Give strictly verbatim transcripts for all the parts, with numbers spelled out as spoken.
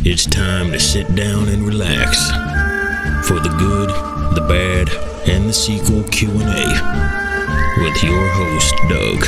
It's time to sit down and relax for the good, the bad, and the sequel Q and A with your host, Doug.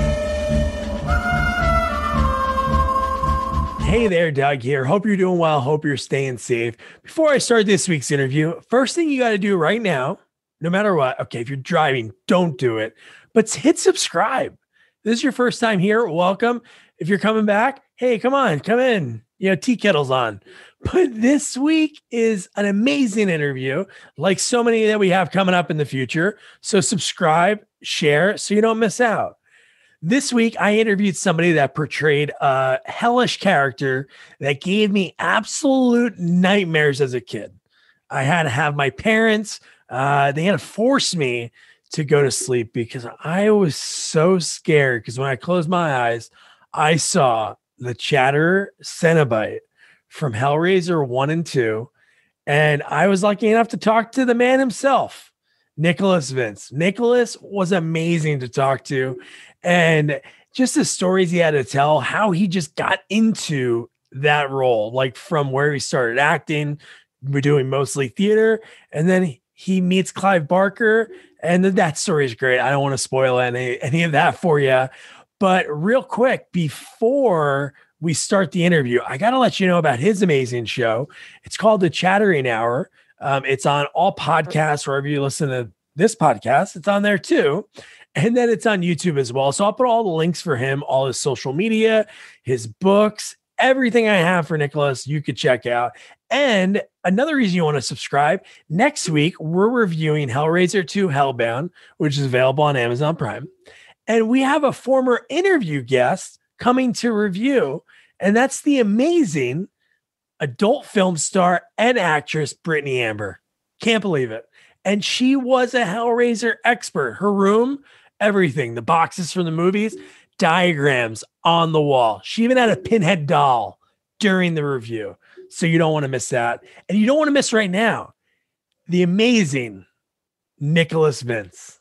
Hey there, Doug here. Hope you're doing well. Hope you're staying safe. Before I start this week's interview, first thing you got to do right now, no matter what, okay, if you're driving, don't do it, but hit subscribe. This is your first time here. Welcome. If you're coming back, hey, come on, come in. You know, tea kettle's on. But this week is an amazing interview, like so many that we have coming up in the future. So subscribe, share, so you don't miss out. This week, I interviewed somebody that portrayed a hellish character that gave me absolute nightmares as a kid. I had to have my parents, uh, they had to force me to go to sleep because I was so scared. Because when I closed my eyes, I saw the Chatterer Cenobite from Hellraiser one and two. And I was lucky enough to talk to the man himself, Nicholas Vince. Nicholas was amazing to talk to. And just the stories he had to tell, how he just got into that role, like from where he started acting, we're doing mostly theater. And then he meets Clive Barker. And that story is great. I don't want to spoil any, any of that for you. But real quick, before we start the interview, I got to let you know about his amazing show. It's called The Chattering Hour. Um, it's on all podcasts, wherever you listen to this podcast. It's on there too. And then it's on YouTube as well. So I'll put all the links for him, all his social media, his books, everything I have for Nicholas, you could check out. And another reason you want to subscribe, next week, we're reviewing Hellraiser two Hellbound, which is available on Amazon Prime. And we have a former interview guest coming to review, and that's the amazing adult film star and actress, Brittany Amber. Can't believe it. And she was a Hellraiser expert. Her room, everything, the boxes from the movies, diagrams on the wall. She even had a pinhead doll during the review. So you don't want to miss that. And you don't want to miss right now the amazing Nicholas Vince.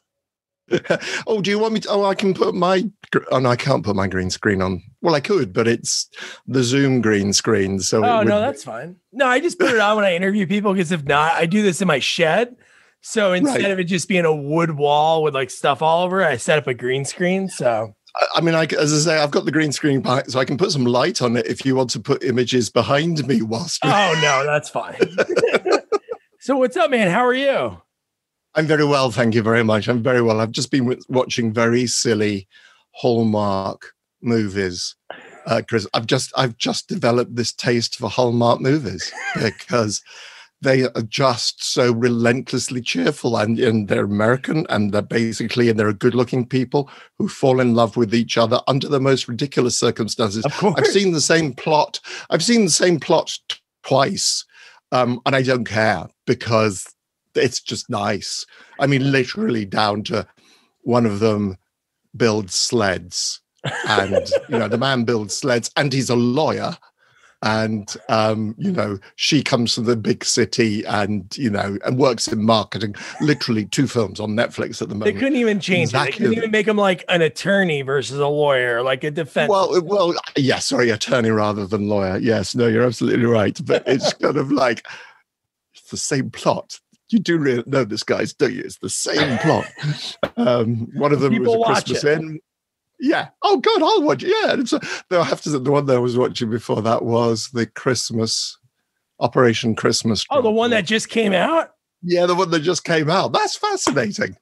Oh, do you want me to? Oh, I can put my. Oh, no, I can't put my green screen on. Well, I could, but it's the Zoom green screen. So, oh, would... no, that's fine. No, I just put it on when I interview people because if not, I do this in my shed. So instead right. of it just being a wood wall with like stuff all over, I set up a green screen. So, I mean, I, as I say, I've got the green screen behind, so I can put some light on it if you want to put images behind me whilst. Oh, no, that's fine. So, what's up, man? How are you? I'm very well, thank you very much. I'm very well. I've just been watching very silly Hallmark movies because uh, I've just I've just developed this taste for Hallmark movies because they are just so relentlessly cheerful, and, and they're American, and they're basically and they're good-looking people who fall in love with each other under the most ridiculous circumstances. Of course. I've seen the same plot. I've seen the same plot t- twice, um, and I don't care because it's just nice. I mean, literally down to one of them builds sleds, and you know the man builds sleds, and he's a lawyer, and um, you know she comes from the big city, and you know and works in marketing. Literally two films on Netflix at the moment. They couldn't even change exactly. it. They couldn't even make him like an attorney versus a lawyer, like a defense. Well, well, yeah, sorry, attorney rather than lawyer. Yes, no, you're absolutely right. But it's kind of like it's the same plot. You do really know this, guys, don't you? It's the same plot. Um, one of them People was a Christmas Inn. Yeah. Oh, God, I'll watch it. Yeah. It's a, I have to. The one that I was watching before that was the Christmas Operation Christmas. Oh, the one that just came out. Yeah, the one that just came out. That's fascinating.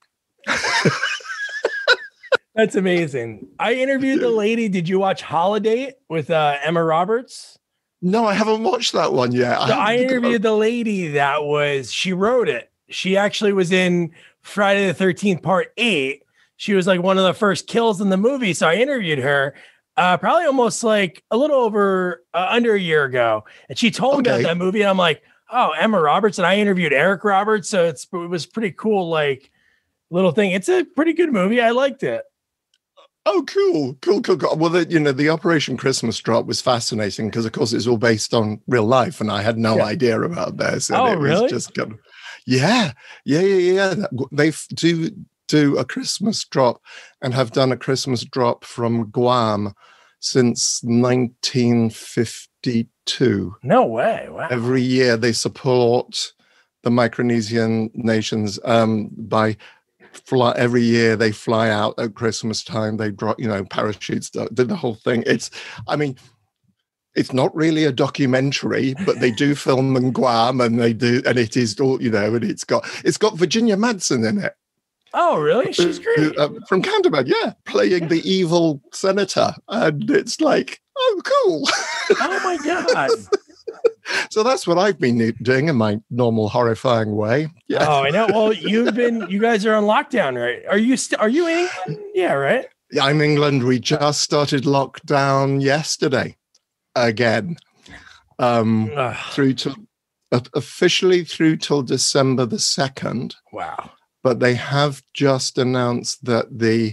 That's amazing. I interviewed the lady. Did you watch Holiday with uh, Emma Roberts? No, I haven't watched that one yet. So I, I interviewed the lady that was, she wrote it. She actually was in Friday the thirteenth part eight. She was like one of the first kills in the movie. So I interviewed her uh, probably almost like a little over uh, under a year ago. And she told okay. me about that movie. And I'm like, oh, Emma Roberts. And I interviewed Eric Roberts. So it's, it was pretty cool. Like little thing. It's a pretty good movie. I liked it. Oh, cool, cool, cool, cool. Well, the, you know, the Operation Christmas Drop was fascinating because, of course, it's all based on real life, and I had no yeah. idea about this. And oh, it really? Was just kind of, yeah, yeah, yeah, yeah. They do do a Christmas drop and have done a Christmas drop from Guam since nineteen fifty. fifty-two. No way. Wow. Every year they support the Micronesian nations um, by fly. Every year they fly out at Christmas time. They drop, you know, parachutes, did the whole thing. It's, I mean, it's not really a documentary, but they do film in Guam, and they do, and it is all, you know, and it's got it's got Virginia Madsen in it. Oh, really? She's great. Uh, from Canterbury, yeah, playing the evil senator, and it's like, oh, cool. Oh my god. So that's what I've been doing in my normal horrifying way. Yeah. Oh, I know. Well, you've been, you guys are on lockdown, right? Are you, st- are you in England? Yeah, right. Yeah, I'm England. We just started lockdown yesterday again, um, through to uh, officially through till December the second. Wow. But they have just announced that the,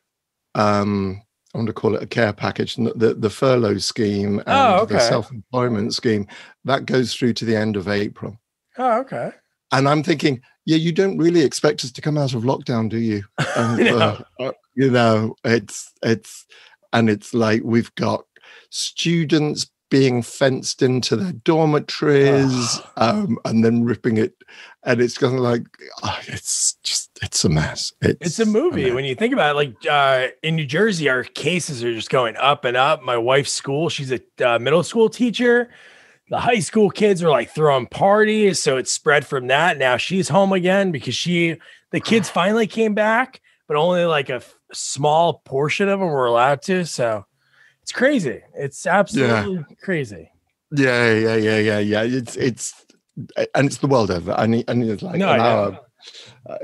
um, I want to call it a care package, the, the furlough scheme and oh, okay. the self-employment scheme, that goes through to the end of April. Oh, okay. And I'm thinking, yeah, you don't really expect us to come out of lockdown, do you? And, no. uh, uh, you know, it's, it's, and it's like we've got students being fenced into their dormitories, oh. um, and then ripping it. And it's kind of like, oh, it's just, it's a mess. It's, it's a movie. A when you think about it, like uh, in New Jersey, our cases are just going up and up. My wife's school, she's a uh, middle school teacher. The high school kids are like throwing parties. So it's spread from that. Now she's home again because she, the kids finally came back, but only like a f- small portion of them were allowed to. So it's crazy. It's absolutely yeah. crazy. Yeah, yeah, yeah, yeah, yeah. It's it's and it's the world over. I need, I need like no, an yeah. hour. Uh,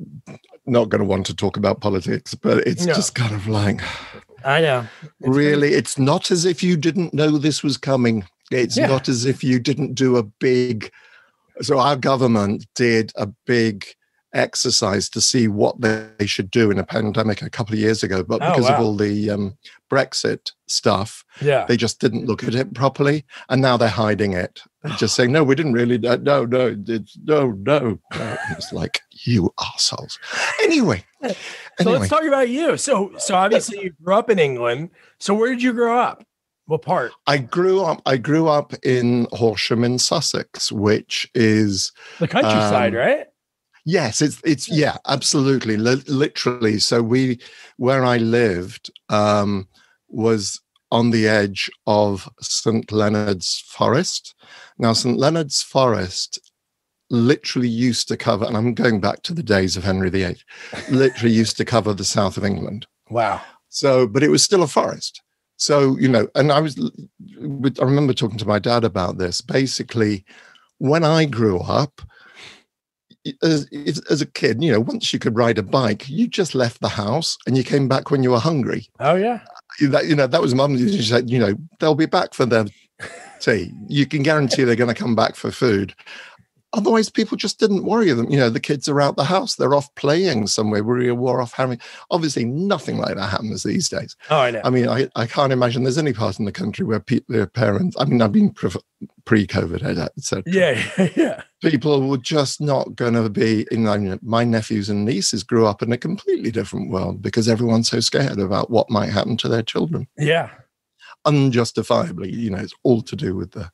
not going to want to talk about politics, but it's no. just kind of like, I know. It's really, crazy. It's not as if you didn't know this was coming. It's yeah. not as if you didn't do a big. So our government did a big exercise to see what they should do in a pandemic a couple of years ago, but because oh, wow. of all the um, Brexit stuff, yeah, they just didn't look at it properly, and now they're hiding it. They're just saying, "No, we didn't really. Uh, no, no, it's no, no." no. It's like, you assholes. Anyway, so anyway. let's talk about you. So, so obviously you grew up in England. So where did you grow up? What part? I grew up. I grew up in Horsham in Sussex, which is the countryside, um, right? Yes, it's it's yeah, absolutely, L- literally. So we, where I lived, um, was on the edge of Saint Leonard's Forest. Now, Saint Leonard's Forest literally used to cover, and I'm going back to the days of Henry the Eighth, literally used to cover the south of England. Wow. So, but it was still a forest. So, you know, and I was, I remember talking to my dad about this. Basically, when I grew up, As, as a kid, you know, once you could ride a bike, you just left the house and you came back when you were hungry. Oh, yeah. That, you know, that was mum. She said, you know, they'll be back for their tea. You can guarantee they're going to come back for food. Otherwise, people just didn't worry them. You know, the kids are out the house. They're off playing somewhere. We're off having. Obviously, nothing like that happens these days. Oh, I know. I mean, I, I can't imagine there's any part in the country where pe- their parents, I mean, I've been pre- pre-COVID, et cetera. Yeah, yeah. People were just not going to be, you know, my nephews and nieces grew up in a completely different world because everyone's so scared about what might happen to their children. Yeah. Unjustifiably, you know, it's all to do with the,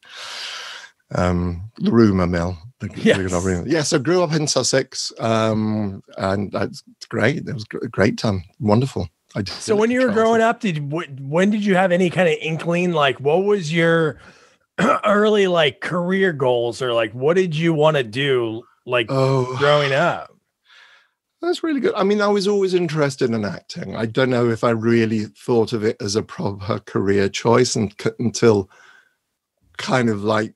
um, the rumour mill. The, yes. the rumor. Yes, I grew up in Sussex, um, and it's great. It was a great time. Wonderful. I just so when you were growing up, did when did you have any kind of inkling? Like, what was your early like career goals, or like what did you want to do like oh, growing up? That's really good. I mean, I was always interested in acting. I don't know if I really thought of it as a proper career choice and, until kind of like,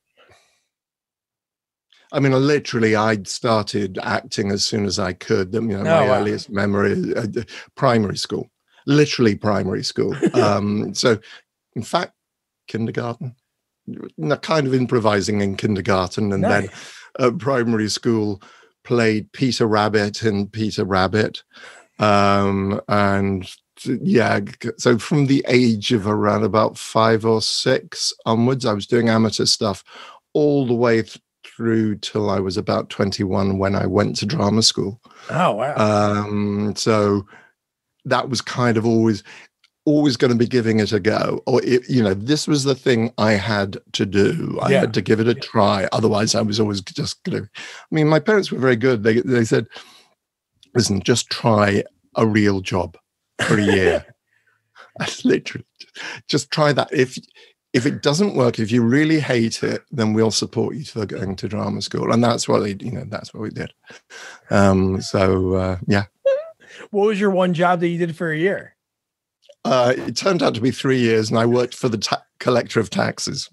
I mean, literally, I'd started acting as soon as I could. You know, my oh, wow. earliest memory, uh, primary school, literally primary school. um, so, in fact, kindergarten, kind of improvising in kindergarten, and nice. then uh, primary school, played Peter Rabbit in Peter Rabbit, um, and yeah. So from the age of around about five or six onwards, I was doing amateur stuff all the way through. through till I was about twenty-one when I went to drama school. Oh, wow. Um, so that was kind of always, always going to be giving it a go, or it, you know, this was the thing I had to do. I yeah. had to give it a try. Otherwise, I was always just going to. I mean, my parents were very good. They they said, "Listen, just try a real job for a year." I literally just try that. If if it doesn't work, if you really hate it, then we'll support you for going to drama school, and that's what they, you know, that's what we did. Um, so uh, yeah. What was your one job that you did for a year? Uh, it turned out to be three years, and I worked for the ta- collector of taxes.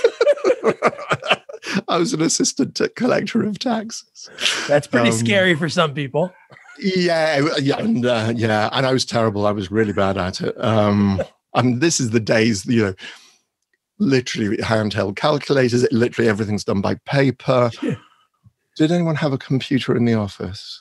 I was an assistant t- collector of taxes. That's pretty um, scary for some people. Yeah, yeah, and uh, yeah, and I was terrible. I was really bad at it. Um, and this is the days, you know, literally handheld calculators. Literally everything's done by paper. Yeah. Did anyone have a computer in the office?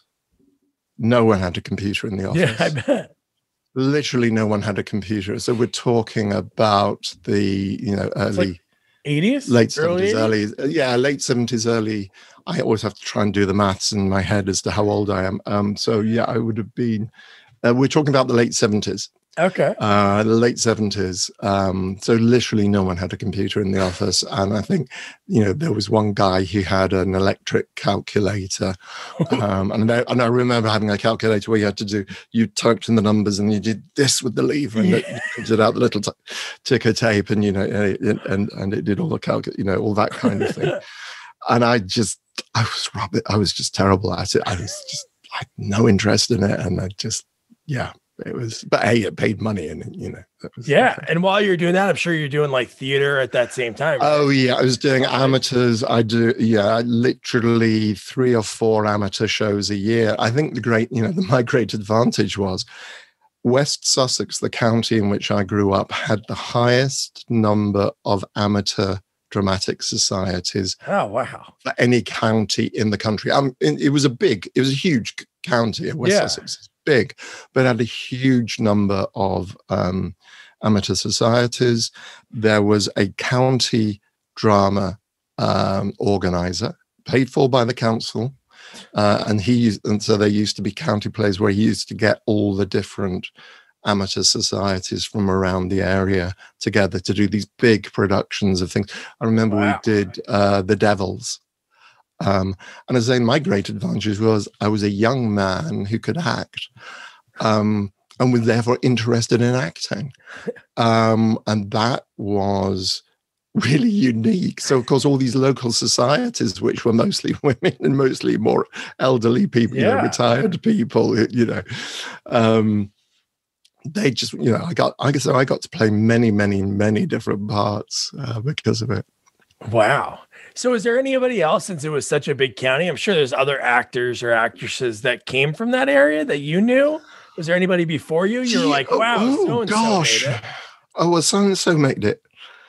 No one had a computer in the office. Yeah, I bet. Literally no one had a computer. So we're talking about the, you know, early like eighties, late seventies, early, yeah, late seventies, early. I always have to try and do the maths in my head as to how old I am. Um, so yeah, I would have been. Uh, we're talking about the late seventies. Okay. Uh, the late seventies. Um, so literally no one had a computer in the office. And I think, you know, there was one guy who had an electric calculator. Um, and, I, and I remember having a calculator where you had to do, you typed in the numbers and you did this with the lever and yeah. it printed out the little t- ticker tape and, you know, and, and, and it did all the calc, you know, all that kind of thing. And I just, I was rubbish. I was just terrible at it. I was just, I had no interest in it. And I just, yeah. It was, but hey, it paid money, and you know, that was yeah. Something. And while you're doing that, I'm sure you're doing like theater at that same time. Right? Oh yeah, I was doing amateurs. I do, yeah, literally three or four amateur shows a year. I think the great, you know, the, my great advantage was West Sussex, the county in which I grew up, had the highest number of amateur dramatic societies. Oh wow! For any county in the country, um, it, it was a big, it was a huge county. West yeah. Sussex. Big, but had a huge number of um, amateur societies. There was a county drama um, organizer paid for by the council, uh, and he used, and so there used to be county plays where he used to get all the different amateur societies from around the area together to do these big productions of things. I remember wow. we did uh, The Devils. Um, and as I say, my great advantage was I was a young man who could act um, and was therefore interested in acting. Um, and that was really unique. So, of course, all these local societies, which were mostly women and mostly more elderly people, yeah. you know, retired people, you know, um, they just, you know, I got, I guess I got to play many, many, many different parts uh, because of it. Wow. So is there anybody else, since it was such a big county? I'm sure there's other actors or actresses that came from that area that you knew. Was there anybody before you? You were like, wow, oh, so-and-so gosh. made it. Oh, well, so-and-so made it.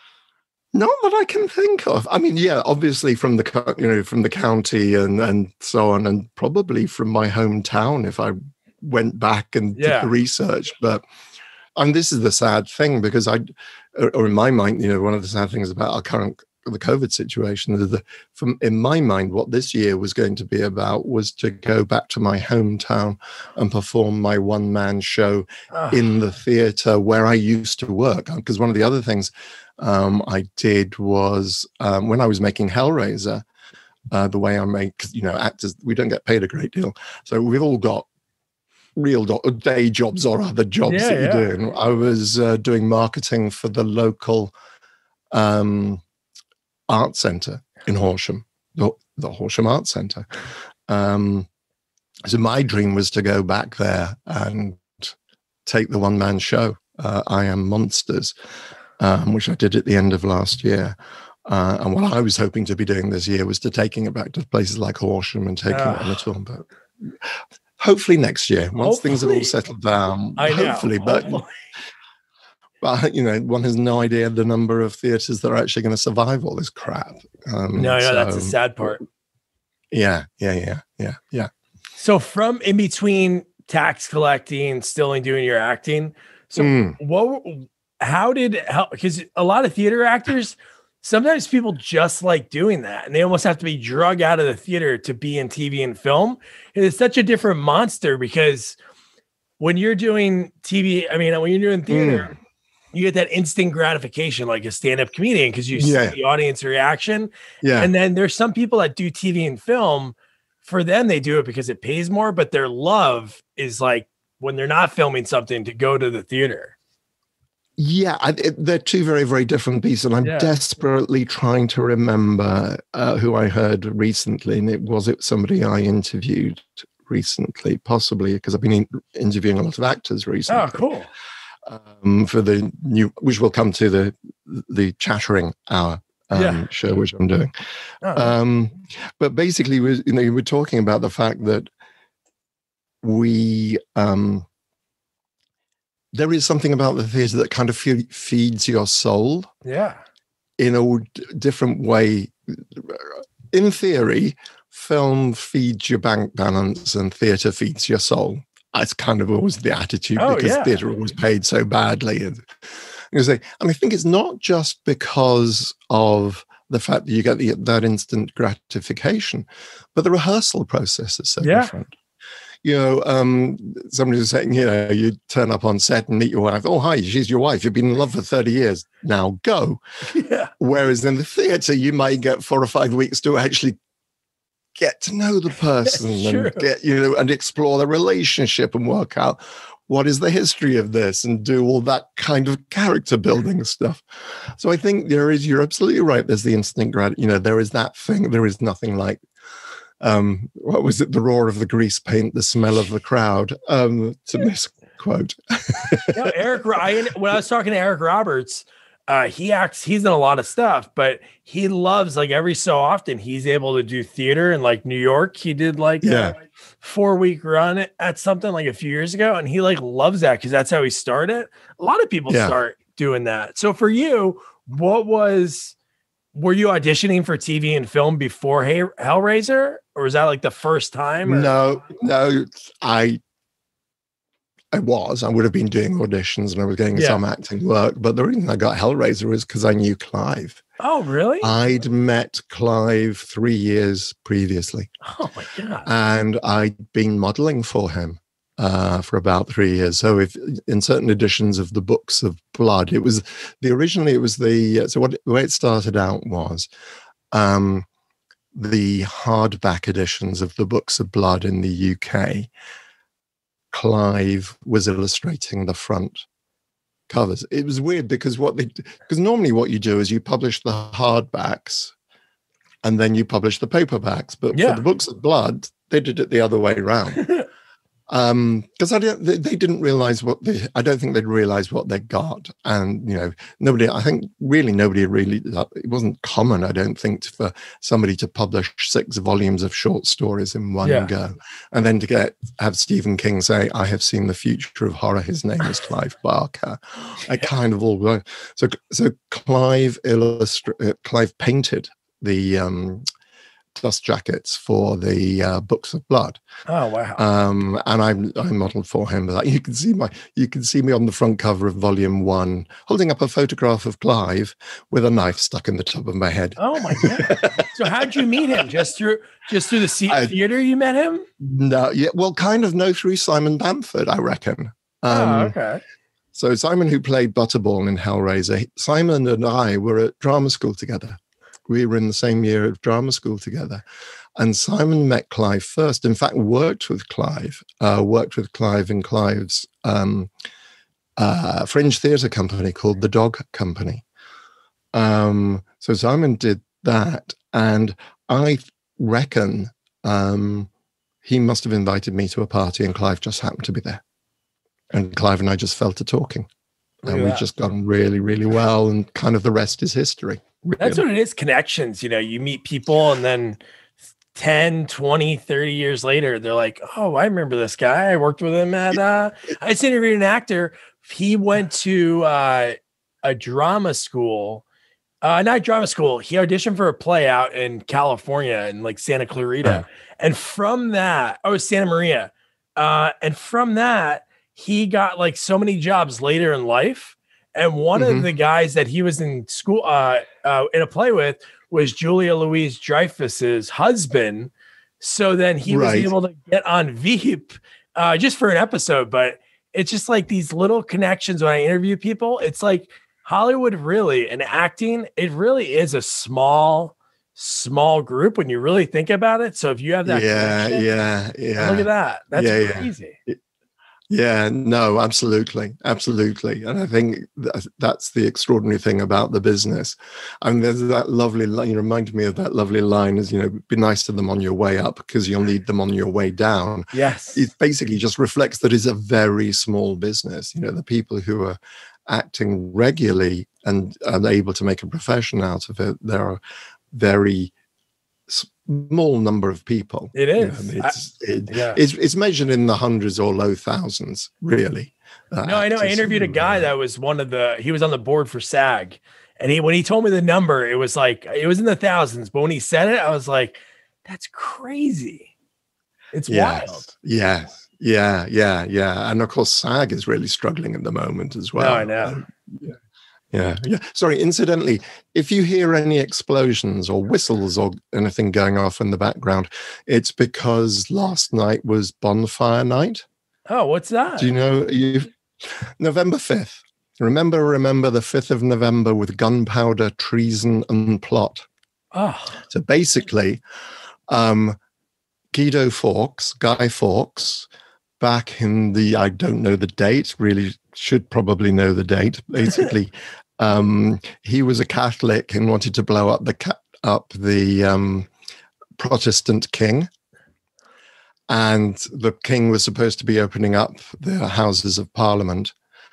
Not that I can think of. I mean, yeah, obviously from the, you know, from the county and, and so on, and probably from my hometown if I went back and yeah. did the research. But, and this is the sad thing because I, or in my mind, you know, one of the sad things about our current the COVID situation, the, from in my mind, what this year was going to be about was to go back to my hometown and perform my one-man show oh. in the theatre where I used to work. Because one of the other things um, I did was um, when I was making Hellraiser, uh, the way I make, you know, actors, we don't get paid a great deal. So we've all got real do- day jobs or other jobs yeah, that you're yeah. doing. I was uh, doing marketing for the local um, art centre in Horsham, the, the Horsham Art Centre. Um, so my dream was to go back there and take the one-man show, uh, I Am Monsters, um, which I did at the end of last year. Uh, and what I was hoping to be doing this year was to taking it back to places like Horsham and taking uh, it on a tour. But hopefully next year, once things have all settled down, I know, hopefully, but... hopefully. But, you know, one has no idea the number of theatres that are actually going to survive all this crap. Um, no, no, so, that's the sad part. Yeah, yeah, yeah, yeah, yeah. So from in between tax collecting, still in doing your acting. So mm. what, how did, how, because a lot of theater actors, sometimes people just like doing that and they almost have to be drug out of the theater to be in T V and film. And it's such a different monster because when you're doing T V, I mean, when you're doing theater, Mm. you get that instant gratification like a stand-up comedian because you Yeah. see the audience reaction. Yeah. And then there's some people that do T V and film. For them, they do it because it pays more, but their love is like when they're not filming something to go to the theater. Yeah, I, it, they're two very, very different pieces. And I'm Yeah. desperately trying to remember uh, who I heard recently. And it was it somebody I interviewed recently, possibly because I've been in, interviewing a lot of actors recently. Oh, cool. Um, for the new, which will come to the the chattering hour um, Yeah. show, which I'm doing. Oh, Um, but basically, we, you know, you were talking about the fact that we um, there is something about the theatre that kind of fe- feeds your soul yeah. in a d- different way. In theory, film feeds your bank balance and theatre feeds your soul. That's kind of always the attitude Oh, because yeah. theatre always paid so badly. And, you say, and I think it's not just because of the fact that you get the, that instant gratification, but the rehearsal process is so Yeah. different. You know, um, somebody was saying, you know, you turn up on set and meet your wife. Oh, hi, she's your wife. You've been in love for thirty years. Now go. Yeah. Whereas in the theatre, you might get four or five weeks to actually get to know the person True. and get, you know, and explore the relationship and work out what is the history of this and do all that kind of character building stuff. So I think there is, you're absolutely right. There's the instant grad, you know, there is that thing. There is nothing like, um, what was it? The roar of the grease paint, the smell of the crowd, um, to misquote. You know, Eric, I, when I was talking to Eric Roberts, uh, he acts, he's done a lot of stuff, but he loves, like every so often, he's able to do theater in like New York. He did like Yeah. a four week run at something like a few years ago. And he like loves that because that's how he started. A lot of people Yeah. start doing that. So for you, what was, were you auditioning for T V and film before Hey, Hellraiser? Or was that like the first time? Or? No, no, I I was. I would have been doing auditions and I was getting Yeah. some acting work. But the reason I got Hellraiser was because I knew Clive. Oh, really? I'd met Clive three years previously. Oh my God. And I'd been modeling for him uh, for about three years. So if in certain editions of the Books of Blood, it was the originally it was the so what the way it started out was um, the hardback editions of the Books of Blood in the U K. Clive was illustrating the front covers. It was weird because what they because normally what you do is you publish the hardbacks and then you publish the paperbacks. But Yeah. for the Books of Blood, they did it the other way around. Um, because I don't, they, they didn't realize what they, I don't think they'd realize what they got. And, you know, nobody, I think really nobody really, it wasn't common, I don't think, for somebody to publish six volumes of short stories in one Yeah. go. And then to get, have Stephen King say, I have seen the future of horror. His name is Clive Barker. I kind of all, so, so Clive illustrated, Clive painted the, um, dust jackets for the uh, Books of Blood. Oh, wow. Um, and I I modeled for him. Like you can see my you can see me on the front cover of volume one, holding up a photograph of Clive with a knife stuck in the top of my head. Oh my God. So how'd you meet him? Just through just through the se- I- theater you met him? No, yeah, well, kind of no through Simon Bamford, I reckon. Um, Oh, okay. So Simon, who played Butterball in Hellraiser, Simon and I were at drama school together. We were in the same year of drama school together. And Simon met Clive first, in fact, worked with Clive, uh, worked with Clive in Clive's um, uh, fringe theatre company called The Dog Company. Um, so Simon did that. And I reckon um, he must have invited me to a party and Clive just happened to be there. And Clive and I just fell to talking. Look And at we that. just got on really, really well. And kind of the rest is history. That's really. what it is. Connections, you know, you meet people and then ten, twenty, thirty years later, they're like, oh, I remember this guy. I worked with him at, uh, I just interviewed an actor. He went to uh, a drama school, uh, not drama school. He auditioned for a play out in California in like Santa Clarita. Oh. And from that, oh, Santa Maria. Uh, and from that, he got like so many jobs later in life. And one Mhm. of the guys that he was in school, uh, uh, in a play with was Julia Louise Dreyfus's husband. So then he Right. was able to get on Veep uh, just for an episode, but it's just like these little connections when I interview people. It's like Hollywood really, and acting, it really is a small, small group when you really think about it. So if you have that, yeah, yeah, yeah, look at that. That's yeah, crazy. Yeah. Yeah, no, absolutely. Absolutely. And I think that, that's the extraordinary thing about the business. I mean, there's that lovely line, you reminded me of that lovely line is, you know, be nice to them on your way up because you'll need them on your way down. Yes. It basically just reflects that it's a very small business. You know, the people who are acting regularly and are able to make a profession out of it, there are very small number of people. It is. You know, it's, I, it, yeah. it's it's measured in the hundreds or low thousands, really. Uh, no, I know. I interviewed a guy that was one of the. He was on the board for SAG, and he when he told me the number, it was like it was in the thousands. But when he said it, I was like, "That's crazy. It's yes, wild." Yes. Yeah. Yeah. Yeah. And of course, SAG is really struggling at the moment as well. No, I know. Um, yeah. Yeah, yeah. Sorry, incidentally, if you hear any explosions or whistles or anything going off in the background, it's because last night was bonfire night. Oh, what's that? Do you know? You November fifth. Remember, remember the fifth of November with gunpowder, treason, and plot. Oh. So basically, um, Guido Fawkes, Guy Fawkes, back in the, I don't know the date, really should probably know the date, basically. Um, he was a Catholic and wanted to blow up the up the um, Protestant king, and the king was supposed to be opening up the Houses of Parliament,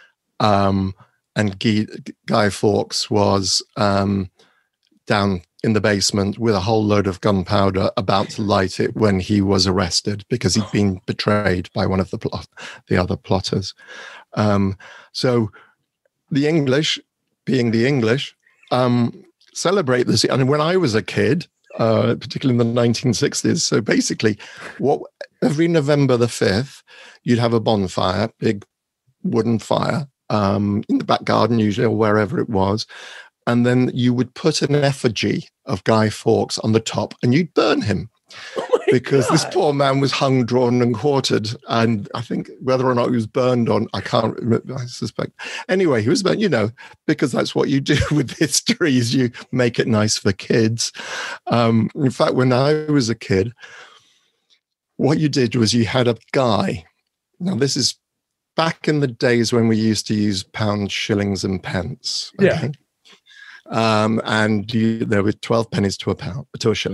um, and Guy, Guy Fawkes was um, down in the basement with a whole load of gunpowder, about to light it when he was arrested because he'd been betrayed by one of the plot, the other plotters. Um, so the English, being the English, um, celebrate this. And when I was a kid, uh, particularly in the nineteen sixties, so basically, what every November the fifth, you'd have a bonfire, big wooden fire, um, in the back garden usually, or wherever it was. And then you would put an effigy of Guy Fawkes on the top and you'd burn him. Oh because God. This poor man was hung, drawn, and quartered. And I think whether or not he was burned on, I can't remember, I suspect. Anyway, he was burned, you know, because that's what you do with history, is you make it nice for kids. Um, in fact, when I was a kid, what you did was you had a guy. Now, this is back in the days when we used to use pounds, shillings, and pence. Okay? Yeah. Um, and you, there were twelve pennies to a pound, to a shilling,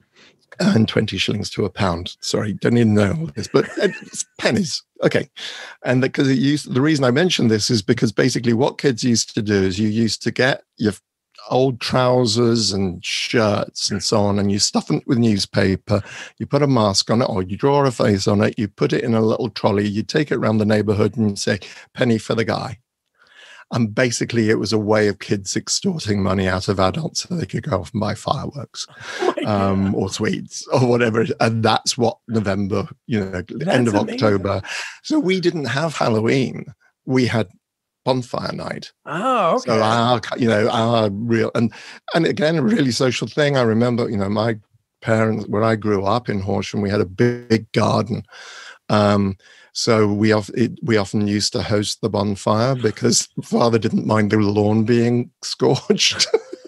and twenty shillings to a pound. Sorry, don't even know all this, but it's pennies. Okay. And because it used, the reason I mentioned this is because basically what kids used to do is you used to get your old trousers and shirts and so on, and you stuff it with newspaper, you put a mask on it, or you draw a face on it, you put it in a little trolley, you take it around the neighborhood and say, penny for the guy. And basically, it was a way of kids extorting money out of adults so they could go off and buy fireworks, oh um, or sweets or whatever. And that's what November, you know, that's end of amazing. October. So we didn't have Halloween. We had bonfire night. Oh, okay. So our, you know, our real, and, and again, a really social thing. I remember, you know, my parents, where I grew up in Horsham, we had a big, big garden. Um, So we, of, it, we often used to host the bonfire because Father didn't mind the lawn being scorched.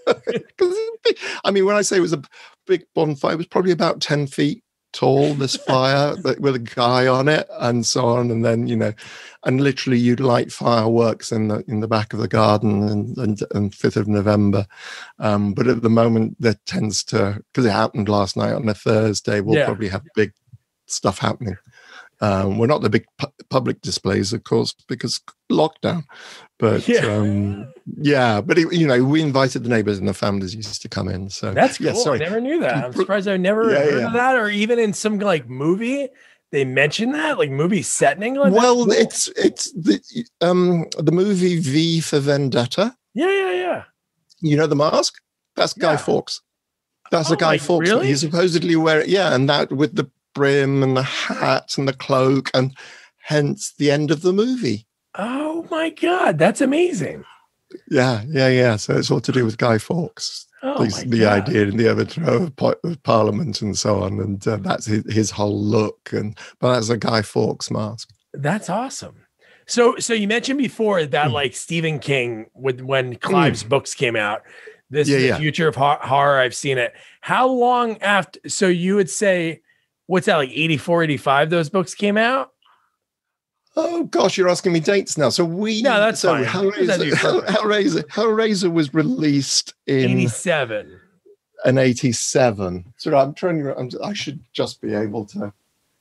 I mean, when I say it was a big bonfire, it was probably about ten feet tall, this fire, but with a guy on it and so on. And then, you know, and literally you'd light fireworks in the in the back of the garden and, and, and fifth of November. Um, but at the moment, that tends to, because it happened last night on a Thursday, we'll yeah. probably have big stuff happening. Um, we're not the big pu- public displays, of course, because lockdown. But yeah, um, yeah but it, you know, we invited the neighbors and the families used to come in. So that's cool. Yeah, sorry. I never knew that. I'm surprised I never yeah, heard yeah. of that, or even in some like movie they mentioned that, like movie set in England. Well, cool. it's it's the um the movie V for Vendetta. Yeah, yeah, yeah. You know The Mask? That's Guy yeah. Fawkes. That's oh, a Guy like, Fawkes. Really? He supposedly wear it. Yeah, and that with the brim and the hat and the cloak, and hence the end of the movie. Oh my God, that's amazing. Yeah, yeah, yeah. So it's all to do with Guy Fawkes. Oh the, my the God. idea and the overthrow of, of Parliament and so on, and uh, that's his, his whole look. And but that's a Guy Fawkes mask. That's awesome. So, so you mentioned before that Mm. like Stephen King, with when Clive's Mm. books came out, this Yeah, is the yeah. future of hor- horror. I've seen it. How long after? So you would say, what's that, like eighty-four, eighty-five, those books came out? Oh gosh, you're asking me dates now. So we No, that's so fine. Hellraiser, That'd be Hell- perfect. Hellraiser, Hellraiser was released in eighty-seven. an eighty-seven. So I'm trying to. I'm, I should just be able to.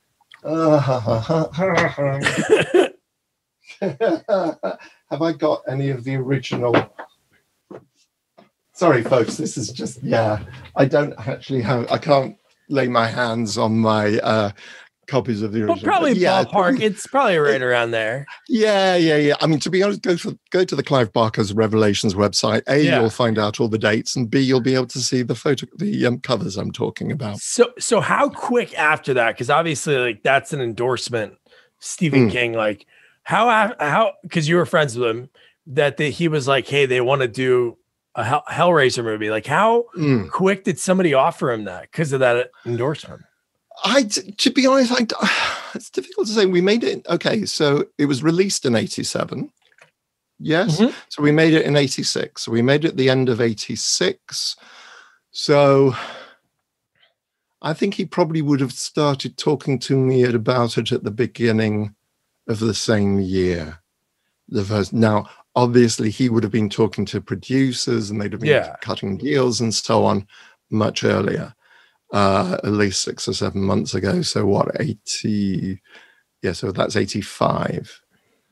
Have I got any of the original? Sorry, folks. This is just yeah. I don't actually have. I can't lay my hands on my uh, copies of the original. Well, probably but yeah, ballpark. It's probably right around there. Yeah, yeah, yeah. I mean, to be honest, go for go to the Clive Barker's Revelations website. A, Yeah. you'll find out all the dates, and B, you'll be able to see the photo, the um, covers I'm talking about. So, so how quick after that? Because obviously, like that's an endorsement. Stephen Mm. King, like how how because you were friends with him, that the, he was like, hey, they want to do a Hell, Hellraiser movie. Like, how Mm. quick did somebody offer him that because of that endorsement? I, to be honest, I, it's difficult to say. We made it. Okay, so it was released in eighty-seven. Yes. Mhm. So we made it in eighty-six. So we made it at the end of eighty-six. So I think he probably would have started talking to me at about it at the beginning of the same year. The first. Now, obviously, he would have been talking to producers, and they'd have been Yeah. cutting deals and so on much earlier. Uh, at least six or seven months ago. So what, eighty? Yeah, so that's eighty-five.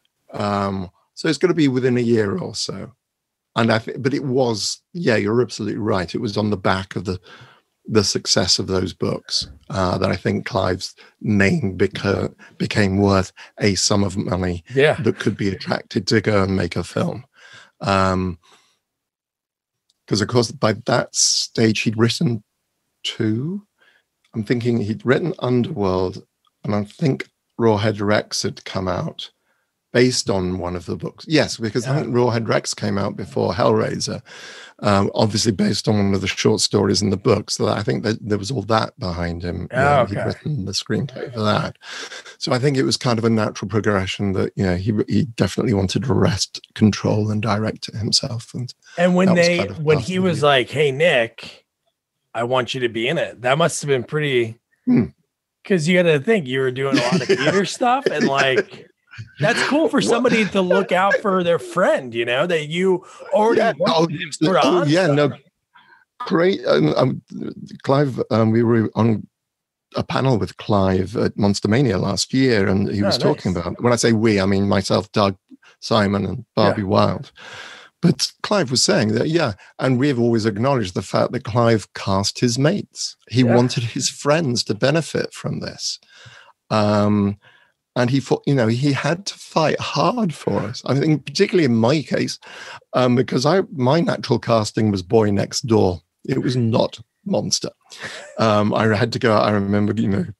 Um, so it's going to be within a year or so. And I think, but it was, yeah, you're absolutely right. It was on the back of the the success of those books uh, that I think Clive's name beca- became worth a sum of money Yeah. that could be attracted to go and make a film. Um, because of course, by that stage, he'd written two. I'm thinking he'd written Underworld, and I think Rawhead Rex had come out based on one of the books. Yes, because I think Rawhead Rex came out before Hellraiser, um, obviously based on one of the short stories in the book. So I think that there was all that behind him. Oh, You know, okay. He'd written the screenplay for that. So I think it was kind of a natural progression that, you know, he he definitely wanted to wrest control and direct it himself. And And when that was they kind of when part he of was it. like, hey, Nick, I want you to be in it. That must have been pretty, Hmm. because you got to think you were doing a lot of theater stuff, and like that's cool for somebody to look out for their friend, you know, that you already Yeah, worked oh, with him sort of oh, on yeah, stuff. no, great. Um, um, Clive, um, we were on a panel with Clive at Monster Mania last year, and he Oh, was talking nice. about, when I say we, I mean myself, Doug, Simon, and Barbie Yeah. Wilde. But Clive was saying that, yeah, and we've always acknowledged the fact that Clive cast his mates. He Yeah. wanted his friends to benefit from this. Um, and he thought, you know, he had to fight hard for us. I think, particularly in my case, um, because I my natural casting was Boy Next Door. It was not Monster. Um, I had to go. I remember, you know,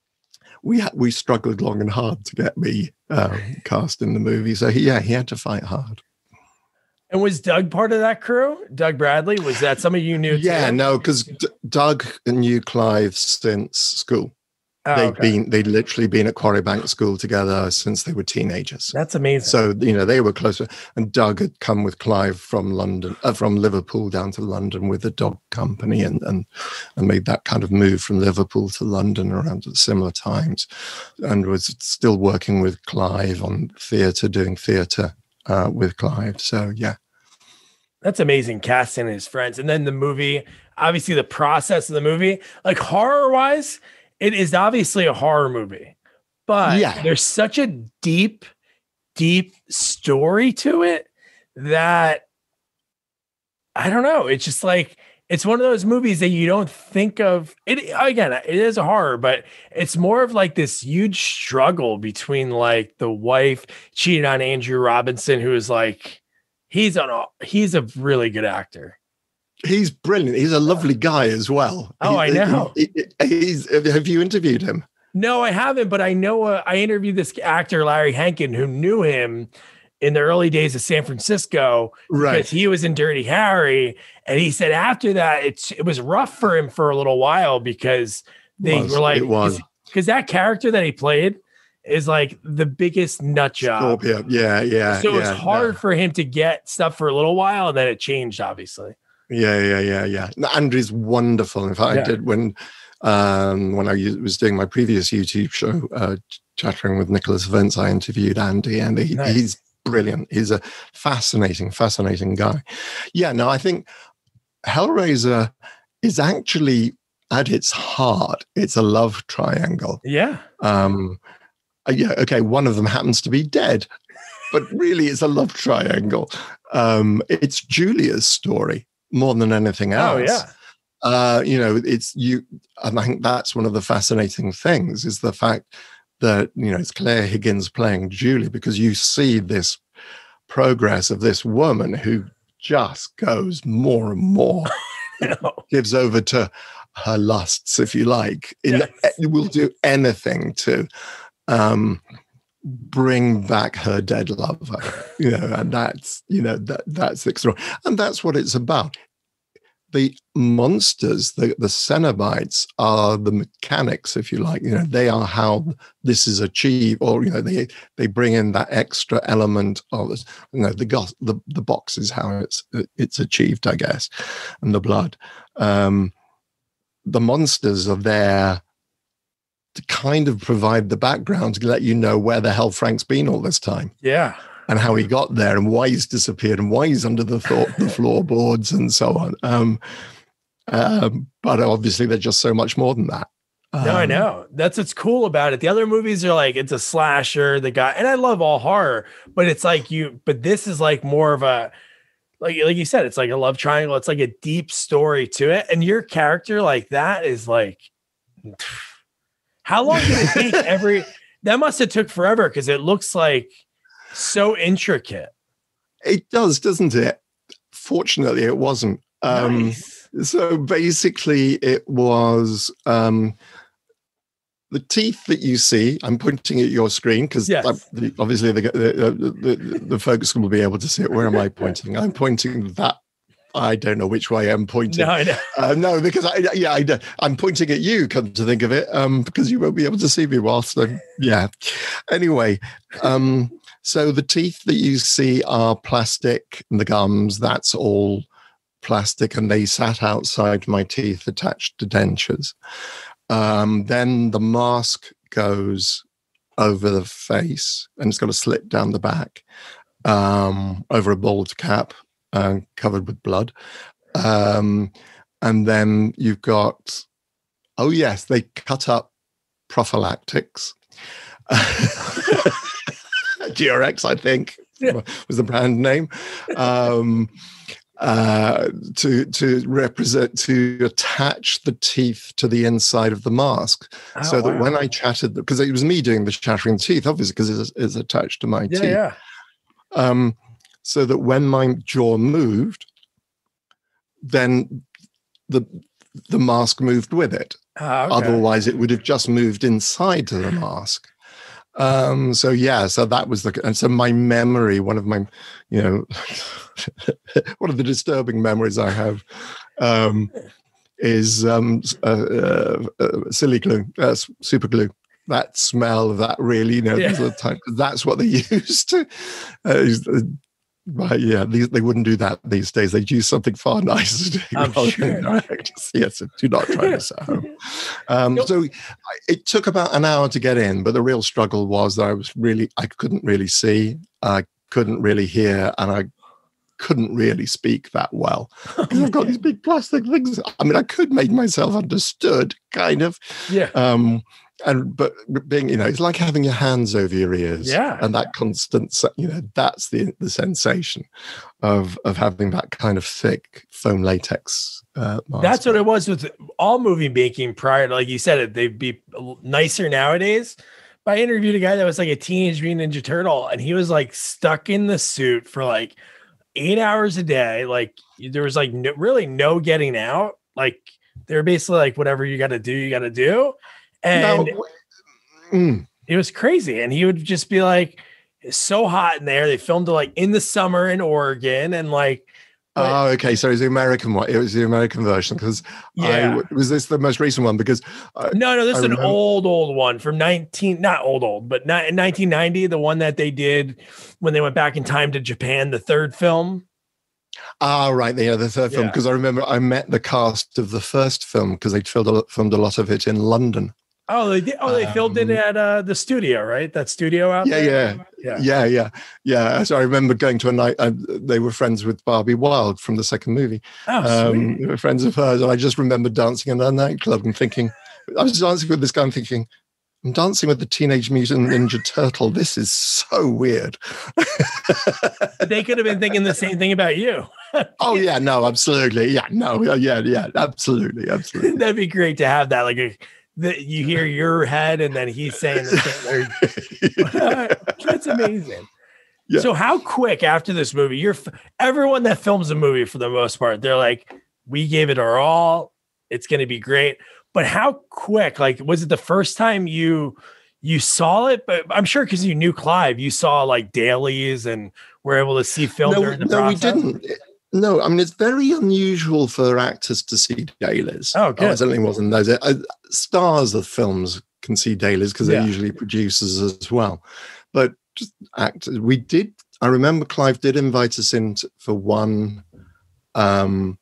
we ha- we struggled long and hard to get me um, cast in the movie. So he, yeah, he had to fight hard. And was Doug part of that crew? Doug Bradley? Was that some of you knew? Yeah, too? no, because D- Doug knew Clive since school. Oh, they'd okay. been they'd literally been at Quarry Bank School together since they were teenagers. That's amazing. So, you know, they were closer. And Doug had come with Clive from London, uh, from Liverpool down to London with the dog company, and, and and made that kind of move from Liverpool to London around at similar times, and was still working with Clive on theatre, doing theatre uh, with Clive. So, yeah. That's amazing, casting his friends. And then the movie, obviously the process of the movie, like horror wise, it is obviously a horror movie, but Yeah. there's such a deep, deep story to it that I don't know. It's just like, it's one of those movies that you don't think of it. Again, it is a horror, but it's more of like this huge struggle between like the wife cheating on Andrew Robinson, who is like, he's on a, he's a really good actor. He's brilliant. He's a lovely guy as well. Oh, I He- know. he- he- he's, have you interviewed him? No, I haven't, but I know uh, I interviewed this actor, Larry Hankin, who knew him in the early days of San Francisco, Right. because he was in Dirty Harry. And he said after that, it's, it was rough for him for a little while because they Was. were like, It was. because that character that he played, is like the biggest nut job. Scorpio. Yeah, yeah. So yeah, it's hard yeah. for him to get stuff for a little while, and then it changed, obviously. Yeah, yeah, yeah, yeah. No, Andrew's wonderful. In fact, Yeah. I did when um, when I was doing my previous YouTube show, uh, Chattering with Nicholas Vince, I interviewed Andy, and he, Nice. he's brilliant. He's a fascinating, fascinating guy. Yeah, no, I think Hellraiser is actually, at its heart, it's a love triangle. Yeah. Um, uh, yeah, okay, one of them happens to be dead, but really it's a love triangle. Um, it's Julia's story more than anything else. Oh, yeah. Uh, you know, it's you, and I think that's one of the fascinating things is the fact that, you know, it's Claire Higgins playing Julie, because you see this progress of this woman who just goes more and more, gives over to her lusts, if you like. Yes. It will do anything to um, bring back her dead lover, you know, and that's, you know, that that's extraordinary. And that's what it's about. The monsters, the, the Cenobites, are the mechanics, if you like. You know, they are how this is achieved, or you know, they they bring in that extra element of this. You know, the goth, the the box is how it's it's achieved, I guess, and the blood. Um, the monsters are there to kind of provide the background to let you know where the hell Frank's been all this time. Yeah. And how he got there, and why he's disappeared, and why he's under the, th- the floorboards, and so on. Um, um, but obviously, they're just so much more than that. Um, No, I know. That's what's cool about it. The other movies are like, it's a slasher, the guy, and I love all horror, but it's like you, but this is like more of a, like, like you said, it's like a love triangle. It's like a deep story to it. And your character like that is like, how long did it take every, that must have took forever, because it looks like so intricate. It does, doesn't it? Fortunately, it wasn't. Um, Nice. So basically, it was um, the teeth that you see. I'm pointing at your screen because Yes. obviously the, the, the, the folks will be able to see it. Where am I pointing? I'm pointing that. I don't know which way I'm pointing. No, I know. Uh, no, because I, yeah, I, I'm pointing at you, come to think of it, um, because you won't be able to see me whilst I'm, yeah. Anyway, um, so the teeth that you see are plastic, and the gums, that's all plastic, and they sat outside my teeth attached to dentures. Um, then the mask goes over the face, and it's got a slit down the back, um, over a bald cap. Uh, covered with blood. Um, and then you've got, oh yes, they cut up prophylactics. G R X, I think, Yeah. was the brand name. Um, uh, to to represent, to attach the teeth to the inside of the mask. Oh, so that wow. when I chatted, because it was me doing the chattering teeth, obviously, because it's, it's attached to my Yeah, teeth. yeah. Um, so that when my jaw moved, then the the mask moved with it. Oh, okay. Otherwise, it would have just moved inside to the mask. Um, so yeah, so that was the, and so my memory, one of my, you know, one of the disturbing memories I have um, is um, uh, uh, uh, silly glue, uh, super glue. That smell of that really, you know, Yeah. the time, that's what they used to. Uh, Right, yeah, these, they wouldn't do that these days. They'd use something far nicer. To I'm sure. Yes, do not try this at home. Um, Nope. So it took about an hour to get in, but the real struggle was that I was really, I couldn't really see, I couldn't really hear, and I couldn't really speak that well. Because I've got these big plastic things. I mean, I could make myself understood, kind of. Yeah. Um, and but being, you know, it's like having your hands over your ears, Yeah. and that constant, you know, that's the the sensation of of having that kind of thick foam latex uh, mask. That's what it was with all movie making prior to, like you said, it they'd be nicer nowadays. But I interviewed a guy that was like a Teenage Mutant Ninja Turtle, and he was like stuck in the suit for like eight hours a day. Like there was like no, really no getting out. Like they were basically like, whatever you got to do, you got to do. And No, mm. it was crazy. And he would just be like, it's so hot in there. They filmed it like in the summer in Oregon. And like, Oh, okay. So it was the American one. It was the American version because Yeah. I was this the most recent one because I, No, no, this I is an remember, old, old one from nineteen, not old, old, but not in nineteen ninety, the one that they did when they went back in time to Japan, the third film. Ah, right. Yeah, the third film. Yeah. Because I remember I met the cast of the first film because they filmed a, filmed a lot of it in London. Oh, they did. Oh, they filmed it Um, at uh, the studio, right? That studio out Yeah, there. yeah, Yeah. yeah, yeah, yeah. So I remember going to a night. Uh, they were friends with Barbie Wilde from the second movie. Oh, Um, sweet. they were friends of hers, and I just remember dancing in a nightclub and thinking, I was dancing with this guy and thinking, I'm dancing with the Teenage Mutant Ninja Turtle. This is so weird. They could have been thinking the same thing about you. Oh yeah, no, absolutely, yeah, no, yeah, yeah, absolutely, absolutely. That'd be great to have that. Like a, the, you hear your head, and then he's saying the same. That's amazing. Yeah. So, how quick after this movie? You're everyone that films a movie for the most part, they're like, "We gave it our all. It's going to be great." But how quick? Like, was it the first time you you saw it? But I'm sure because you knew Clive, you saw like dailies and were able to see film no, during the no, process. we didn't. No, I mean, it's very unusual for actors to see dailies. Oh, good. I certainly wasn't those. Uh, stars of films can see dailies because they're Yeah. usually producers as well. But just actors, we did. I remember Clive did invite us in to, for one. Um,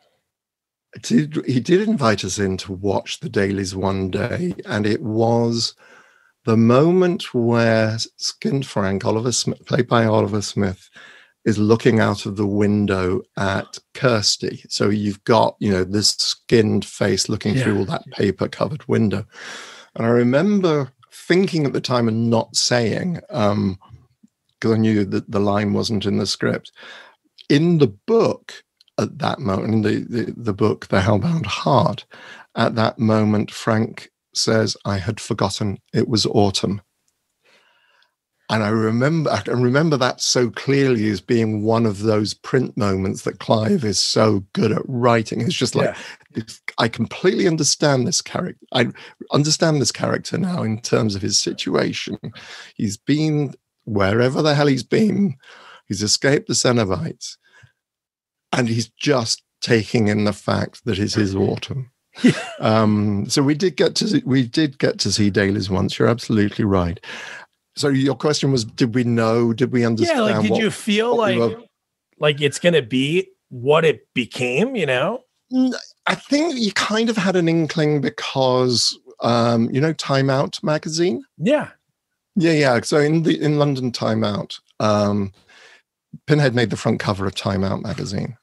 did, he did invite us in to watch the dailies one day, and it was the moment where Skinned Frank, Oliver Smith, played by Oliver Smith, is looking out of the window at Kirsty. So you've got, you know, this skinned face looking yeah. through all that paper-covered window. And I remember thinking at the time and not saying, um, because I knew that the line wasn't in the script. In the book, at that moment, in the, the, the book, The Hellbound Heart, at that moment, Frank says, I had forgotten it was autumn. And I remember, I remember that so clearly as being one of those print moments that Clive is so good at writing. It's just like, yeah. I completely understand this character. I understand this character now in terms of his situation. He's been wherever the hell he's been. He's escaped the Cenobites. And he's just taking in the fact that it is autumn. um, so we did get to see, we did get to see dailies once. You're absolutely right. So your question was, did we know? Did we understand? Yeah, like did what, you feel like we like it's going to be what it became? You know, I think you kind of had an inkling because um, you know, Time Out magazine. Yeah, yeah, yeah. So in the in London Time Out, um, Pinhead made the front cover of Time Out magazine.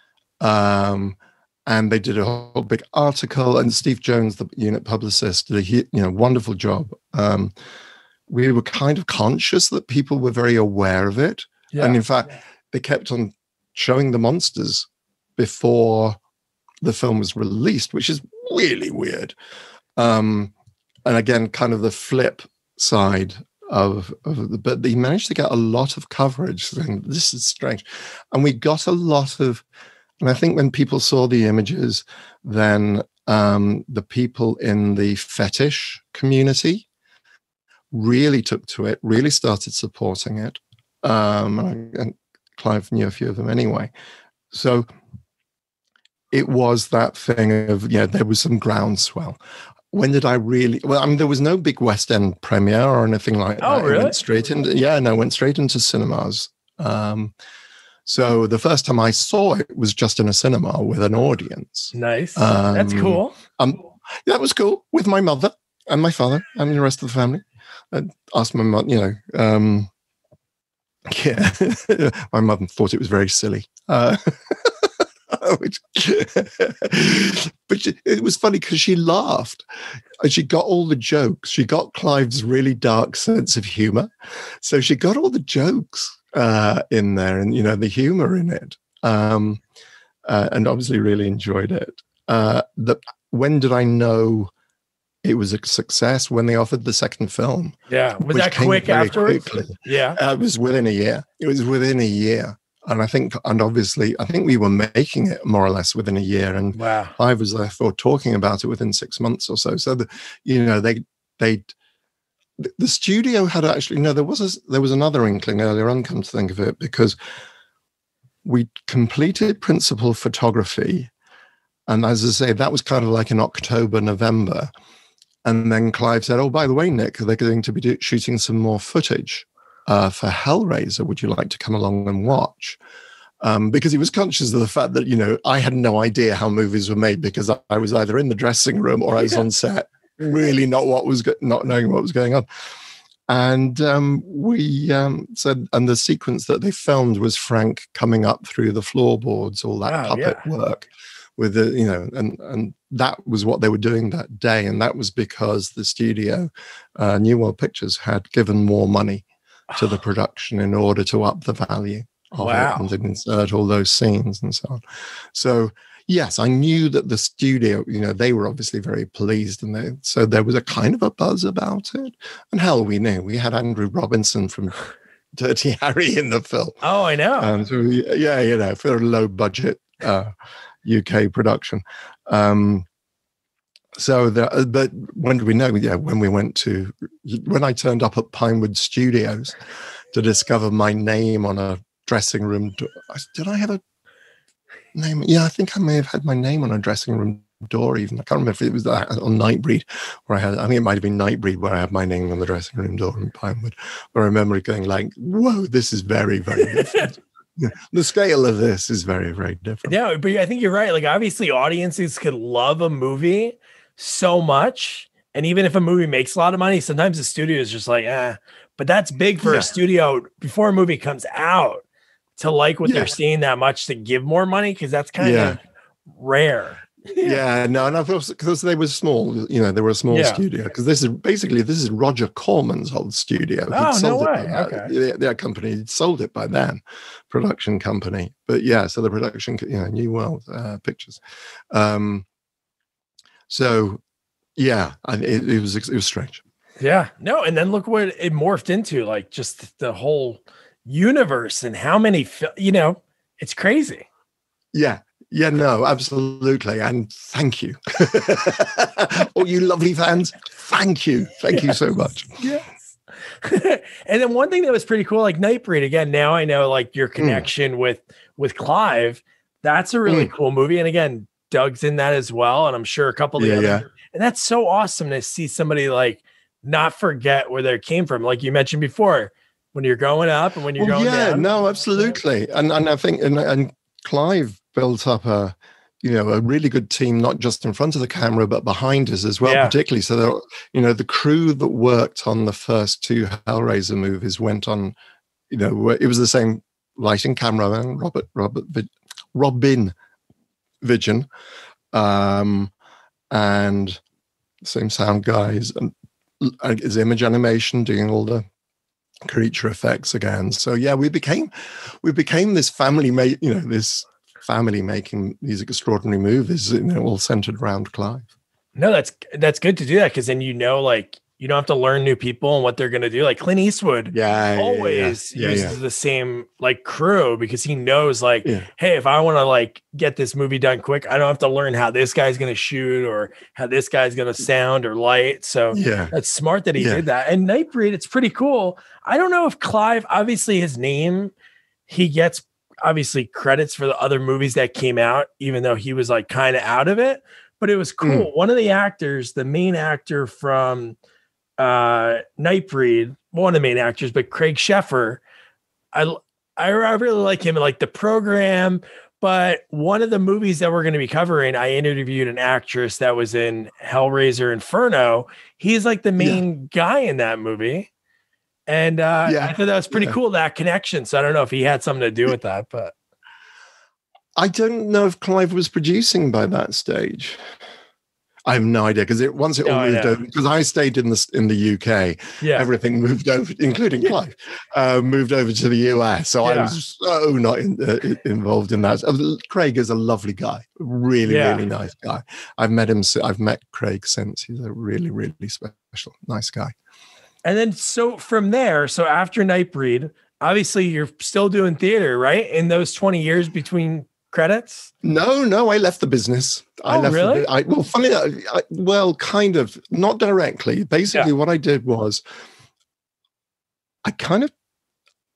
Um, and they did a whole big article, and Steve Jones, the unit publicist, did a you know wonderful job. Um, we were kind of conscious that people were very aware of it, yeah. and in fact, they kept on showing the monsters before the film was released, which is really weird. Um, and again, kind of the flip side of, of the, but they managed to get a lot of coverage. And this is strange, and we got a lot of. And I think when people saw the images, then um, the people in the fetish community really took to it, really started supporting it. Um, and, and Clive knew a few of them anyway. So it was that thing of, yeah, there was some groundswell. When did I really, well, I mean, there was no big West End premiere or anything like oh, that. Oh, really? It went straight into, yeah, no, went straight into cinemas. Um, So the first time I saw it was just in a cinema with an audience. Nice. Um, That's cool. Um, that was cool with my mother and my father and the rest of the family. I asked my mother, you know, um, yeah, my mother thought it was very silly. Uh, which, but she, it was funny because she laughed and she got all the jokes. She got Clive's really dark sense of humor. So she got all the jokes uh in there, and you know the humor in it, um uh, and obviously really enjoyed it. Uh the when did I know it was a success? When they offered the second film. Yeah, was that quick afterwards? Quickly. Yeah, uh, it was within a year. It was within a year, and I think, and obviously, I think we were making it more or less within a year, and wow. I was therefore talking about it within six months or so. So the, you know, they they. The studio had actually no. There was a, there was another inkling earlier on. Come to think of it, because we completed principal photography. And as I say, that was kind of like in October, November. And then Clive said, oh, by the way, Nick, they're going to be do- shooting some more footage uh, for Hellraiser. Would you like to come along and watch? Um, because he was conscious of the fact that, you know, I had no idea how movies were made because I was either in the dressing room or I was yeah. on set, really not what was go- not knowing what was going on. And um, we um, said, and the sequence that they filmed was Frank coming up through the floorboards, all that wow, puppet yeah. work. With the, you know, and and that was what they were doing that day, and that was because the studio, uh, New World Pictures, had given more money to the production in order to up the value of wow. it and to insert all those scenes and so on. So yes, I knew that the studio, you know, they were obviously very pleased, and they, so there was a kind of a buzz about it. And hell, we knew we had Andrew Robinson from Dirty Harry in the film. Oh, I know. Um, so we, yeah, you know, for a low budget. Uh, U K production. Um, so, the, but when do we know? Yeah, when we went to, when I turned up at Pinewood Studios to discover my name on a dressing room door. Did I have a name? Yeah, I think I may have had my name on a dressing room door even. I can't remember if it was that on Nightbreed where I had, I think it might have been Nightbreed where I had my name on the dressing room door in Pinewood, where I remember going like, whoa, this is very, very different. Yeah, the scale of this is very, very different. Yeah, but I think you're right. Like, obviously, audiences could love a movie so much, and even if a movie makes a lot of money, sometimes the studio is just like, eh. But that's big for yeah. a studio before a movie comes out to like what yeah. they're seeing that much to give more money, because that's kind yeah. of rare. Yeah, no, and I feel because they were small, you know, they were a small yeah. studio. Because this is basically this is Roger Corman's old studio. Oh, He'd no sold way. It okay. Their, their company had sold it by then, production company. But yeah, so the production, you know, New World uh, Pictures. Um, so yeah, I, it, it was it was strange. Yeah, no, and then look what it morphed into, like just the whole universe and how many, you know, it's crazy. Yeah. Yeah, no, absolutely. And thank you. All you lovely fans, thank you. Thank yes. you so much. Yes. And then one thing that was pretty cool, like Nightbreed, again, now I know like your connection mm. with, with Clive. That's a really mm. cool movie. And again, Doug's in that as well. And I'm sure a couple of the yeah, other. Yeah. And that's so awesome to see somebody like not forget where they came from. Like you mentioned before, when you're growing up and when you're well, going yeah, down. no, absolutely. And and I think, and, and Clive built up a, you know, a really good team, not just in front of the camera, but behind us as well, yeah. particularly. So, there, you know, the crew that worked on the first two Hellraiser movies went on, you know, it was the same lighting cameraman, Robert, Robert, Robin Vidgen, um, and same sound guys, and his image animation doing all the creature effects again. So yeah, we became, we became this family, mate, you know, this family making these extraordinary movies, you know, all centered around Clive. No, that's that's good to do that, because then you know, like you don't have to learn new people and what they're going to do. Like Clint Eastwood, yeah, always yeah, yeah. uses yeah, yeah. the same like crew, because he knows, like, yeah. hey, if I want to like get this movie done quick, I don't have to learn how this guy's going to shoot or how this guy's going to sound or light. So yeah, that's smart that he yeah. did that. And Nightbreed, it's pretty cool. I don't know if Clive, obviously his name, he gets obviously credits for the other movies that came out, even though he was like kind of out of it, but it was cool. Mm. One of the actors, the main actor from uh, Nightbreed, one of the main actors, but Craig Sheffer, I, I, I really like him in like The Program, but one of the movies that we're going to be covering, I interviewed an actress that was in Hellraiser Inferno. He's like the main yeah. guy in that movie. And uh, yeah. I thought that was pretty yeah. cool, that connection. So I don't know if he had something to do with that, but I don't know if Clive was producing by that stage. I have no idea, because it once it all no, moved over, because I stayed in the in the U K. Yeah, everything moved over, including yeah. Clive, uh, moved over to the U S. So yeah. I was so not in, uh, involved in that. Craig is a lovely guy, really, yeah. really nice guy. I've met him. I've met Craig since. He's a really, really special, nice guy. And then, so from there, so after Nightbreed, obviously you're still doing theater, right? In those twenty years between credits? No, no, I left the business. Oh, I left really? The, I, well, funny, I, I, well, kind of, not directly. Basically, yeah. what I did was, I kind of,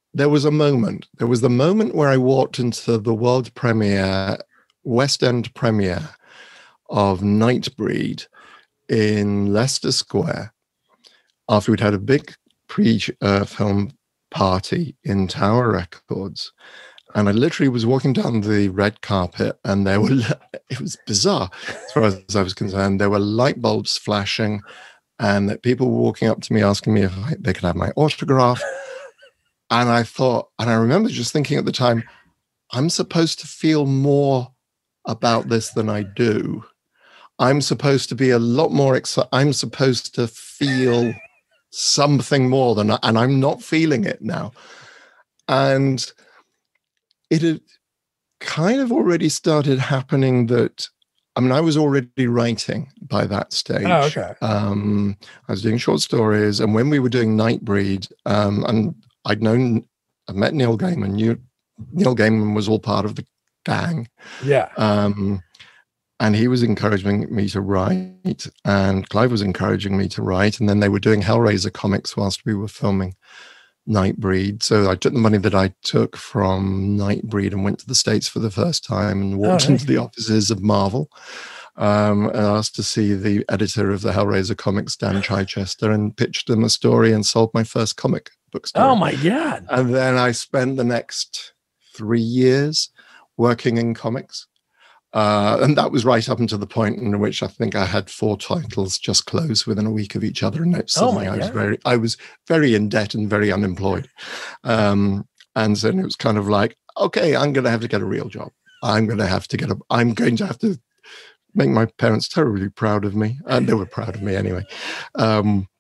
there was a moment. There was the moment where I walked into the world premiere, West End premiere of Nightbreed in Leicester Square, after we'd had a big pre-film party in Tower Records. And I literally was walking down the red carpet, and there were, it was bizarre as far as I was concerned. There were light bulbs flashing, and that people were walking up to me asking me if I, they could have my autograph. And I thought, and I remember just thinking at the time, I'm supposed to feel more about this than I do. I'm supposed to be a lot more excited. I'm supposed to feel something more than, and I'm not feeling it now. And it had kind of already started happening that, I mean, I was already writing by that stage. Oh, okay. Um, I was doing short stories. And when we were doing Nightbreed, um, and I'd known, I met Neil Gaiman. Knew, Neil Gaiman was all part of the gang. Yeah. Um, and he was encouraging me to write, and Clive was encouraging me to write. And then they were doing Hellraiser comics whilst we were filming Nightbreed. So I took the money that I took from Nightbreed and went to the States for the first time and walked oh, into the offices of Marvel, um, and asked to see the editor of the Hellraiser comics, Dan Chichester, and pitched him a story and sold my first comic book story. Oh my God. And then I spent the next three years working in comics. Uh, and that was right up until the point in which I think I had four titles just close within a week of each other. And suddenly oh I was God. very, I was very in debt and very unemployed. Um, and then it was kind of like, okay, I'm going to have to get a real job. I'm going to have to get a, I'm going to have to make my parents terribly proud of me. And they were proud of me anyway. Um,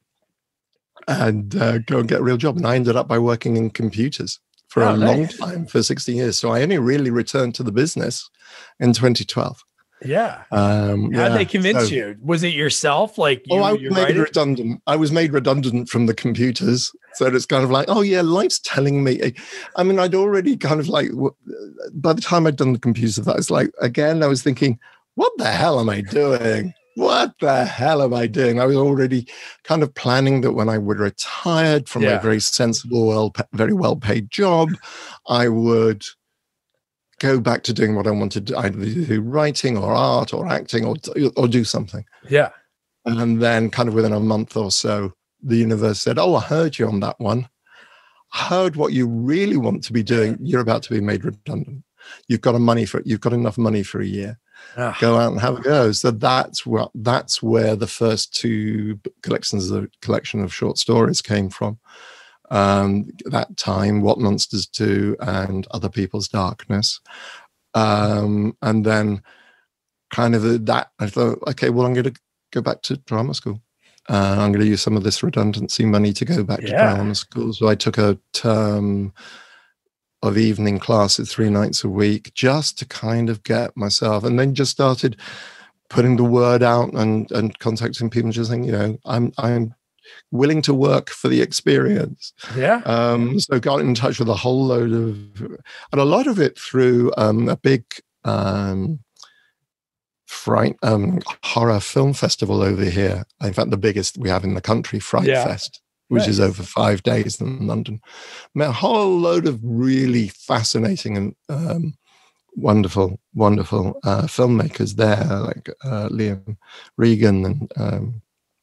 and uh, go and get a real job. And I ended up by working in computers for oh, a nice. long time, for sixteen years. So I only really returned to the business in twenty twelve. Yeah. Um, How'd yeah. they convince so, you? Was it yourself? Like, you, oh, I was you made write it? redundant. I was made redundant from the computers. So it's kind of like, oh yeah, life's telling me. I mean, I'd already kind of like, by the time I'd done the computers, that was like, again, I was thinking, what the hell am I doing? What the hell am I doing? I was already kind of planning that when I would retired from Yeah. a very sensible, well, very well-paid job, I would go back to doing what I wanted to either do, writing or art or acting or or do something. Yeah. And then kind of within a month or so, the universe said, oh, I heard you on that one. I heard what you really want to be doing. You're about to be made redundant. You've got a money for it. You've got enough money for a year. Ah. Go out and have a go. So that's what that's where the first two collections, the collection of short stories came from. Um, that time, What Monsters Do and Other People's Darkness. Um, and then kind of that, I thought, okay, well, I'm going to go back to drama school. Uh, I'm going to use some of this redundancy money to go back Yeah. to drama school. So I took a term of evening classes three nights a week just to kind of get myself, and then just started putting the word out and, and contacting people and just saying, you know, I'm, I'm willing to work for the experience. Yeah. Um, so got in touch with a whole load of, and a lot of it through um, a big um, fright um, horror film festival over here. In fact, the biggest we have in the country, Fright Yeah. Fest, which Nice. is over five days in London. Met a whole load of really fascinating and um, wonderful, wonderful uh, filmmakers there, like uh, Liam Regan and um,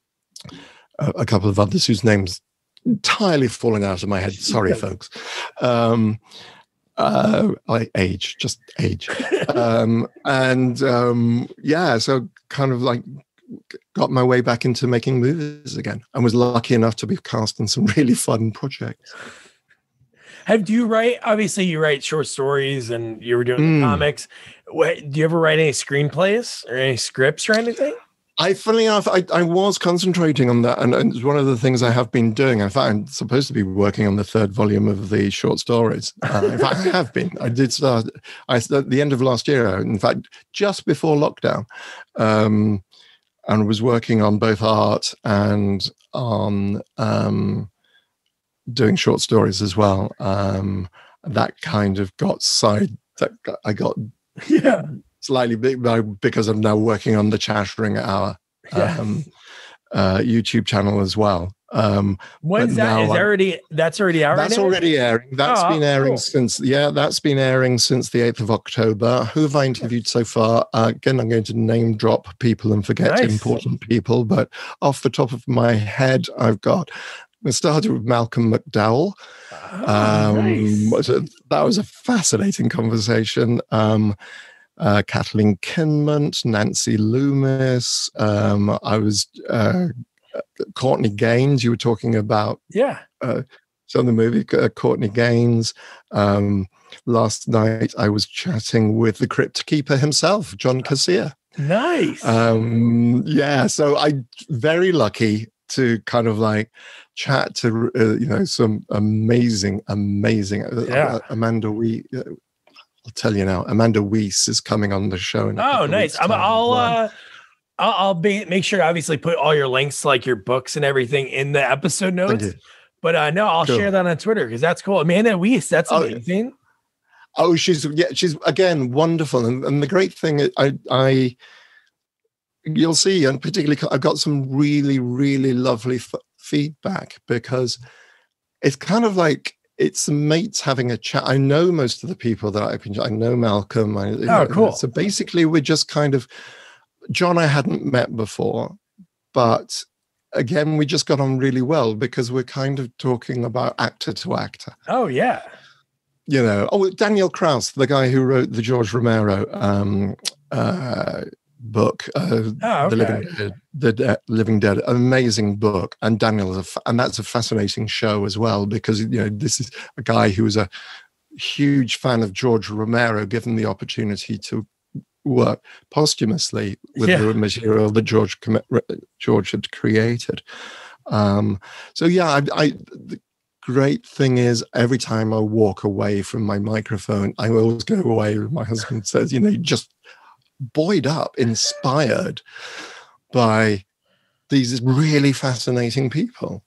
a, a couple of others whose names entirely falling out of my head. Sorry, folks. Um, uh, I age, just age. um, and um, yeah, so kind of like got my way back into making movies again, and was lucky enough to be cast in some really fun projects. Have do you write? Obviously, you write short stories, and you were doing Mm. the comics. What, do you ever write any screenplays or any scripts or anything? I, funnily enough, I, I was concentrating on that, and, and it's one of the things I have been doing. In fact, I'm supposed to be working on the third volume of the short stories. Uh, in fact, I have been. I did start. I at the end of last year. In fact, just before lockdown. Um, and was working on both art and on um, doing short stories as well. Um, that kind of got side, that got, I got Yeah. slightly big by- because I'm now working on the Chattering Hour Yeah. um, uh, YouTube channel as well. Um, When's that? Is I'm, already that's already out? That's right already airing. That's oh, been airing cool. since yeah, that's been airing since the eighth of October. Who have I interviewed so far? Uh, again, I'm going to name drop people and forget Nice. important people, but off the top of my head, I've got. I started with Malcolm McDowell. Oh, um, nice. was a, that was a fascinating conversation. Um, uh, Kathleen Kinmont, Nancy Loomis. Um, I was uh, Courtney Gaines. You were talking about yeah. Uh, so in the movie, uh, Courtney Gaines. Um, last night, I was chatting with the Crypt Keeper himself, John Cassia. Nice. Um, yeah, so I'm very lucky to kind of like chat to uh, you know some amazing, amazing yeah. uh, Amanda Wee. Uh, I'll tell you now, Amanda Wyss is coming on the show. In a oh, nice. I'm, I'll uh, I'll, I'll be, make sure to obviously put all your links, like your books and everything, in the episode notes. But uh, no, I'll cool. share that on Twitter because that's cool. Amanda Wyss, that's amazing. Oh, oh, she's yeah, she's again wonderful, and, and the great thing is, I I. You'll see, and particularly I've got some really, really lovely f- feedback because it's kind of like it's mates having a chat. I know most of the people that I've been. I know Malcolm. I, oh, know, cool. So basically, we're just kind of John. I hadn't met before, but again, we just got on really well because we're kind of talking about actor to actor. Oh yeah. You know, oh Daniel Krauss, the guy who wrote the George Romero. Um, uh, book uh, oh, okay. the living dead, the De- living dead amazing book, and Daniel is a fa- and that's a fascinating show as well because you know this is a guy who was a huge fan of George Romero, given the opportunity to work posthumously with yeah. the material that George George had created. Um, so yeah, I, I the great thing is every time I walk away from my microphone, I always go away. My husband says, you know, you just buoyed up, inspired by these really fascinating people.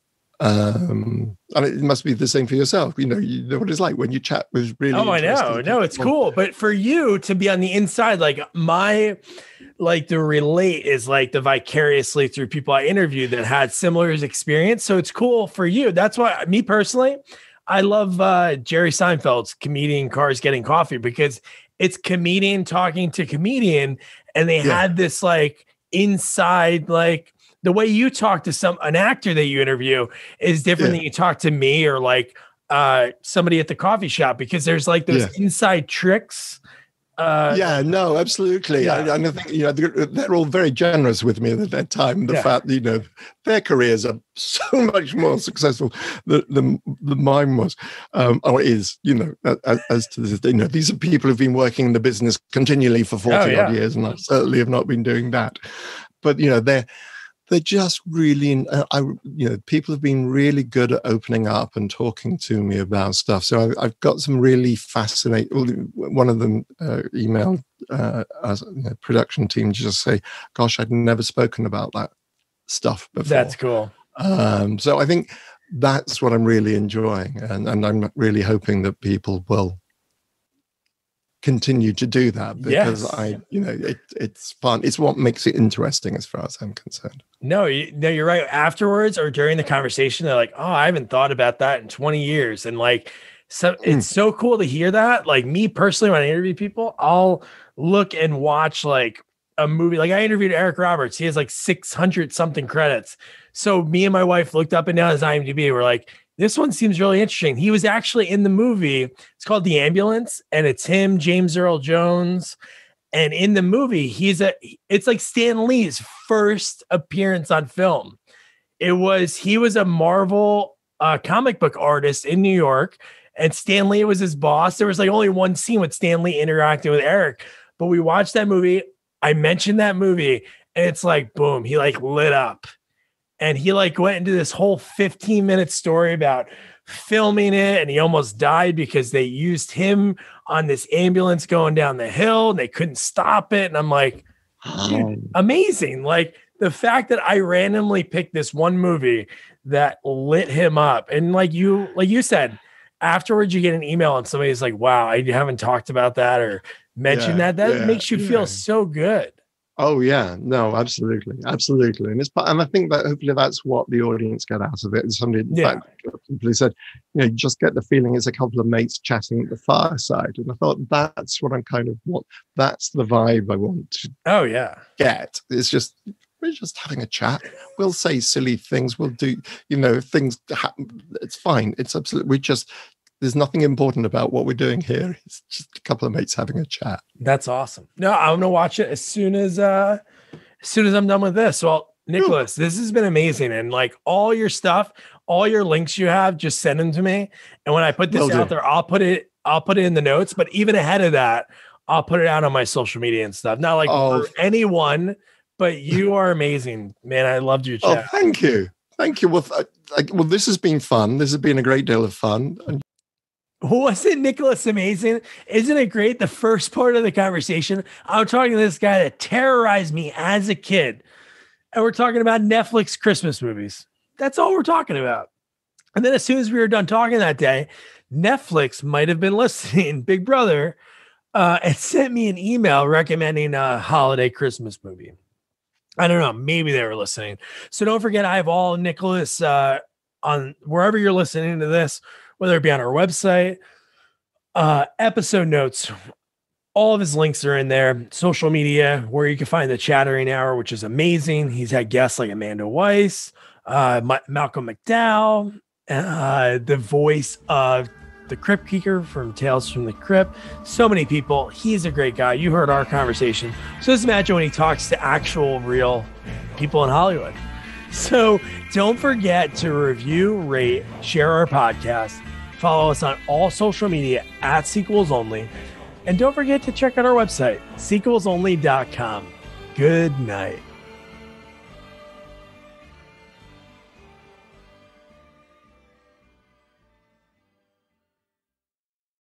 Um, and it must be the same for yourself. You know, you know what it's like when you chat with really Oh, I know. people. No, it's cool. But for you to be on the inside, like my, like the relate is like the vicariously through people I interviewed that had similar experience. So it's cool for you. That's why me personally, I love uh, Jerry Seinfeld's Comedian Cars Getting Coffee because it's comedian talking to comedian, and they yeah. had this like inside, like the way you talk to some an actor that you interview is different yeah. than you talk to me or like uh, somebody at the coffee shop because there's like those yeah. inside tricks. Uh, yeah, no, absolutely. Yeah. I, I think you know they're, they're all very generous with me at that time. The yeah. fact that you know their careers are so much more successful than, than, than mine was, um, or is. You know, as, as to this, you know, these are people who've been working in the business continually for forty oh, yeah. odd years, and I certainly have not been doing that. But you know, they're they're just really, uh, I you know, people have been really good at opening up and talking to me about stuff. So I, I've got some really fascinating. One of them uh, emailed uh, us, you know, production team to just say, "Gosh, I'd never spoken about that stuff before." That's cool. Um, so I think that's what I'm really enjoying, and, and I'm really hoping that people will continue to do that because yes. I, you know, it, it's fun. It's what makes it interesting as far as I'm concerned. No, you, no, you're right. Afterwards or during the conversation, they're like, "Oh, I haven't thought about that in twenty years." And like, so it's mm. so cool to hear that. Like me personally, when I interview people, I'll look and watch like a movie. Like I interviewed Eric Roberts. He has like six hundred something credits. So me and my wife looked up and down his IMDb. We're like, this one seems really interesting. He was actually in the movie. It's called The Ambulance, and it's him, James Earl Jones. And in the movie, he's a, it's like Stan Lee's first appearance on film. It was, he was a Marvel uh, comic book artist in New York, and Stan Lee was his boss. There was like only one scene with Stan Lee interacting with Eric, but we watched that movie. I mentioned that movie, and it's like, boom, he like lit up. And he like went into this whole fifteen minute story about filming it. And he almost died because they used him on this ambulance going down the hill and they couldn't stop it. And I'm like, dude, amazing. Like the fact that I randomly picked this one movie that lit him up. And like you, like you said, afterwards you get an email and somebody's like, wow, I haven't talked about that or mentioned yeah, that. That yeah, makes you yeah. feel so good. Oh yeah, no, absolutely, absolutely, and it's and I think that hopefully that's what the audience get out of it. And somebody, Yeah. in fact, people said, you know, you just get the feeling it's a couple of mates chatting at the fireside, and I thought that's what I'm kind of what that's the vibe I want to Oh yeah. get. It's just we're just having a chat. We'll say silly things. We'll do, you know, things happen. It's fine. It's absolutely. We just there's nothing important about what we're doing here. It's just a couple of mates having a chat. That's awesome. No, I'm gonna watch it as soon as uh as soon as I'm done with this. Well, Nicholas, this has been amazing. And like all your stuff, all your links you have, just send them to me. And when I put this Will do. out there, I'll put it, I'll put it in the notes. But even ahead of that, I'll put it out on my social media and stuff. Not like Oh. for anyone, but you are amazing, man. I loved your Oh, chat. thank you, thank you. Well, th- like, well, this has been fun. This has been a great deal of fun. And Wasn't Nicholas amazing? Isn't it great? The first part of the conversation, I'm talking to this guy that terrorized me as a kid. And we're talking about Netflix Christmas movies. That's all we're talking about. And then as soon as we were done talking that day, Netflix might have been listening, Big Brother, uh, and sent me an email recommending a holiday Christmas movie. I don't know. Maybe they were listening. So don't forget, I have all Nicholas uh, on wherever you're listening to this, whether it be on our website, uh, episode notes, all of his links are in there. Social media, where you can find the Chattering Hour, which is amazing. He's had guests like Amanda Wyss, uh, Ma- Malcolm McDowell, uh, the voice of the Crypt Keeper from Tales from the Crypt. So many people. He's a great guy. You heard our conversation. So just imagine when he talks to actual, real people in Hollywood. So don't forget to review, rate, share our podcast. Follow us on all social media at Sequels Only. And don't forget to check out our website, sequels only dot com. Good night.